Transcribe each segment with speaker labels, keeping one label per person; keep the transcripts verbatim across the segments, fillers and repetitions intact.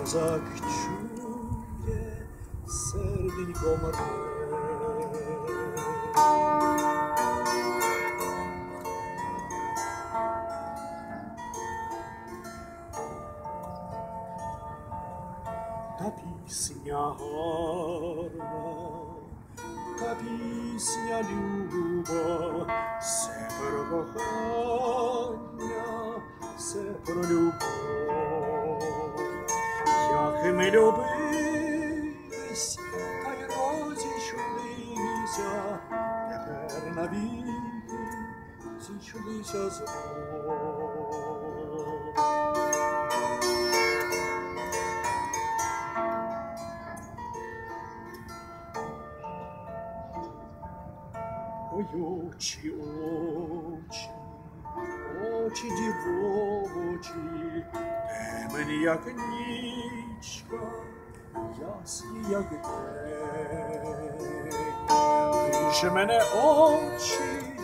Speaker 1: козак чує, серденько море. Та пісня гарна, та пісня люба, все про кохання, все про любов. Як ми любились, та й розійшлися, тепер навіки зійшлися знов. Ой, очі, очі, очі дівочі, темні, як нічка, ясні, як день. Ти ж мене очі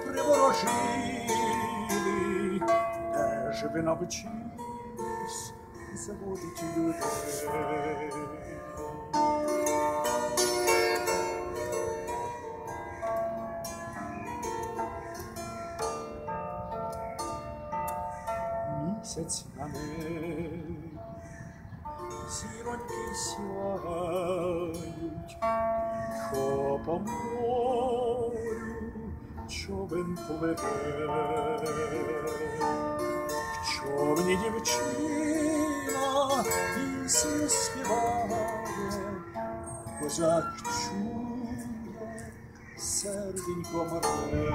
Speaker 1: приворожили, де ж ви навчились заводити людей? Місяць на небі, зіроньки сяють, тихо по морю човен пливе. В човні дівчина пісню співає, козак чує, серденько море.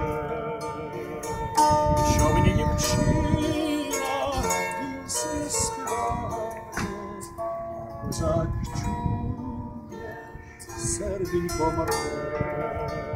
Speaker 1: В човні дівчина пісню співає, козак чує, серденько море.